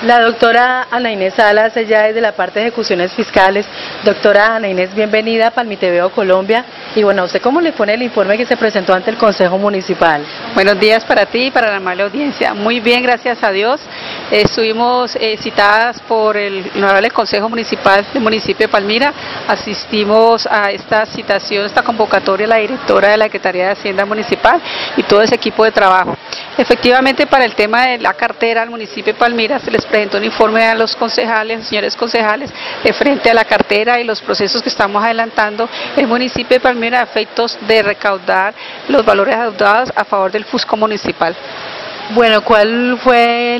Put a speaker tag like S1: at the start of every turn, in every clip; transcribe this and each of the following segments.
S1: La doctora Ana Inés Salas, ella es de la parte de ejecuciones fiscales. Doctora Ana Inés, bienvenida a Palmiteveo Colombia. Y bueno, ¿a usted cómo le pone el informe que se presentó ante el Consejo Municipal?
S2: Buenos días para ti y para la amable audiencia. Muy bien, gracias a Dios. Estuvimos citadas por el honorable Consejo Municipal del municipio de Palmira. Asistimos a esta citación, esta convocatoria, la directora de la Secretaría de Hacienda Municipal y todo ese equipo de trabajo. Efectivamente, para el tema de la cartera al municipio de Palmira se les presentó un informe a los concejales, señores concejales, de frente a la cartera y los procesos que estamos adelantando el municipio de Palmira a efectos de recaudar los valores adeudados a favor del Fusco municipal.
S1: Bueno, ¿cuál fue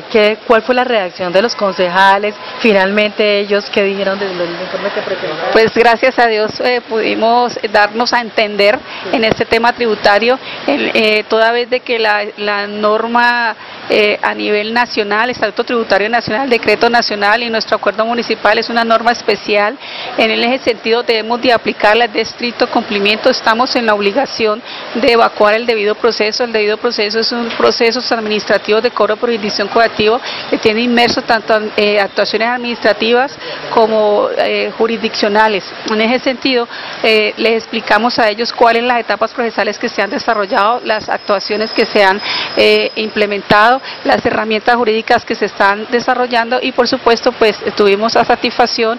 S1: la reacción de los concejales? Finalmente, ellos, ¿qué dijeron del informe que presentaron?
S2: Pues gracias a Dios pudimos darnos a entender en este tema tributario, toda vez de que la norma a nivel nacional, Estatuto Tributario Nacional, Decreto Nacional y nuestro acuerdo municipal es una norma especial. En ese sentido debemos de aplicarla de estricto cumplimiento. Estamos en la obligación de evacuar el debido proceso. El debido proceso es un proceso administrativos de cobro por jurisdicción coactivo que tiene inmerso tanto actuaciones administrativas como jurisdiccionales. En ese sentido, les explicamos a ellos cuáles son las etapas procesales que se han desarrollado, las actuaciones que se han implementado, las herramientas jurídicas que se están desarrollando y por supuesto pues tuvimos a satisfacción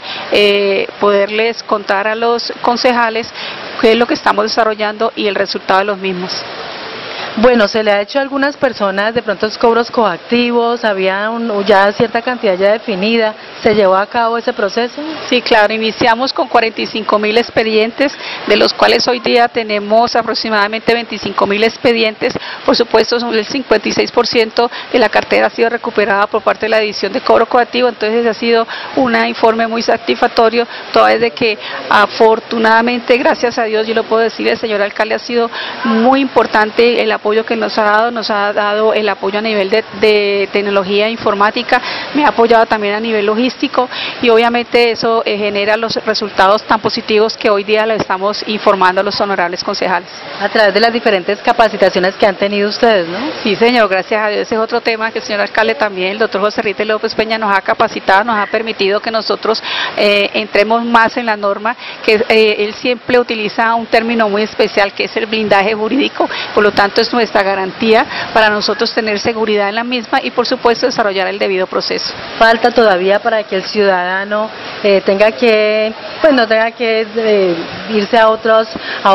S2: poderles contar a los concejales qué es lo que estamos desarrollando y el resultado de los mismos.
S1: Bueno, se le ha hecho a algunas personas de pronto cobros coactivos, había ya cierta cantidad ya definida, ¿se llevó a cabo ese proceso?
S2: Sí, claro, iniciamos con 45.000 expedientes, de los cuales hoy día tenemos aproximadamente 25.000 expedientes, por supuesto el 56% de la cartera ha sido recuperada por parte de la División de Cobro Coactivo, entonces ha sido un informe muy satisfactorio, toda vez de que afortunadamente, gracias a Dios, yo lo puedo decir, el señor alcalde ha sido muy importante el apoyo que nos ha dado el apoyo a nivel de tecnología informática, me ha apoyado también a nivel logístico y obviamente eso genera los resultados tan positivos que hoy día le estamos informando a los honorables concejales.
S1: A través de las diferentes capacitaciones que han tenido ustedes, ¿no?
S2: Sí, señor, gracias a Dios. Ese es otro tema que el señor alcalde también, el doctor José Rite López Peña, nos ha capacitado, nos ha permitido que nosotros entremos más en la norma, que él siempre utiliza un término muy especial que es el blindaje jurídico, por lo tanto es nuestra garantía para nosotros tener seguridad en la misma y por supuesto desarrollar el debido proceso.
S1: Falta todavía para que el ciudadano no tenga que irse a otras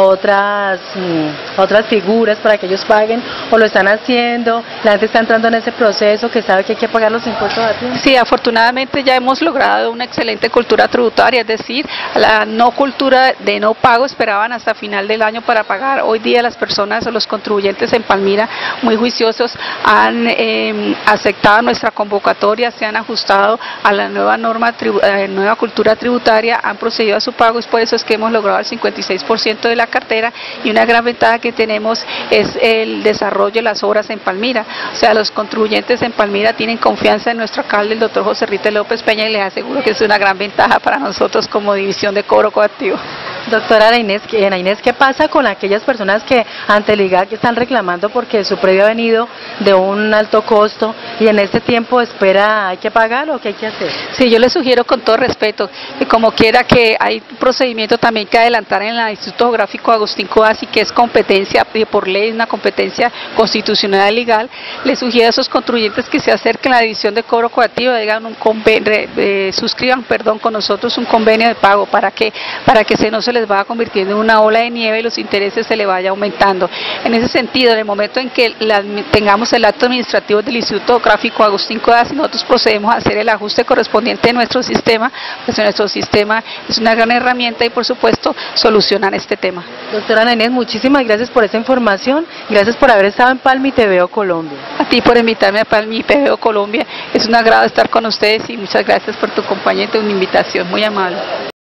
S1: figuras para que ellos paguen, o lo están haciendo, la gente está entrando en ese proceso que sabe que hay que pagar los impuestos a tiempo.
S2: Sí, afortunadamente ya hemos logrado una excelente cultura tributaria, es decir, la no cultura de no pago, esperaban hasta final del año para pagar. Hoy día las personas o los contribuyentes en Palmira, muy juiciosos, han aceptado nuestra convocatoria, se han ajustado a la nueva norma, nueva cultura tributaria, han procedido a su pago, y por eso es que hemos logrado el 56% de la cartera, y una gran ventaja que tenemos es el desarrollo de las obras en Palmira. O sea, los contribuyentes en Palmira tienen confianza en nuestro alcalde, el doctor José Rite López Peña, y les aseguro que es una gran ventaja para nosotros como División de Cobro Coactivo.
S1: Doctora Ana Inés, ¿qué pasa con aquellas personas que ante el IGAC están reclamando porque su predio ha venido de un alto costo y en este tiempo de espera hay que pagar o qué hay que hacer?
S2: Sí, yo les sugiero con todo respeto que como quiera que hay procedimiento también que adelantar en el Instituto Geográfico Agustín Codazzi, que es competencia por ley, una competencia constitucional y legal, les sugiero a esos contribuyentes que se acerquen a la División de Cobro Coactivo, suscriban con nosotros un convenio de pago para que no se les vaya convirtiendo en una ola de nieve y los intereses se le vaya aumentando. En ese sentido, en el momento en que tengamos el acto administrativo del Instituto Geográfico Agustín Codazzi, nosotros procedemos a hacer el ajuste correspondiente de nuestro sistema, pues nuestro sistema es una gran herramienta y por supuesto solucionar este tema.
S1: Doctora Ana Inés, muchísimas gracias por esta información, gracias por haber estado en Palmiteveo Colombia.
S2: A ti por invitarme a Palmiteveo Colombia, es un agrado estar con ustedes y muchas gracias por tu compañía y tu invitación, muy amable.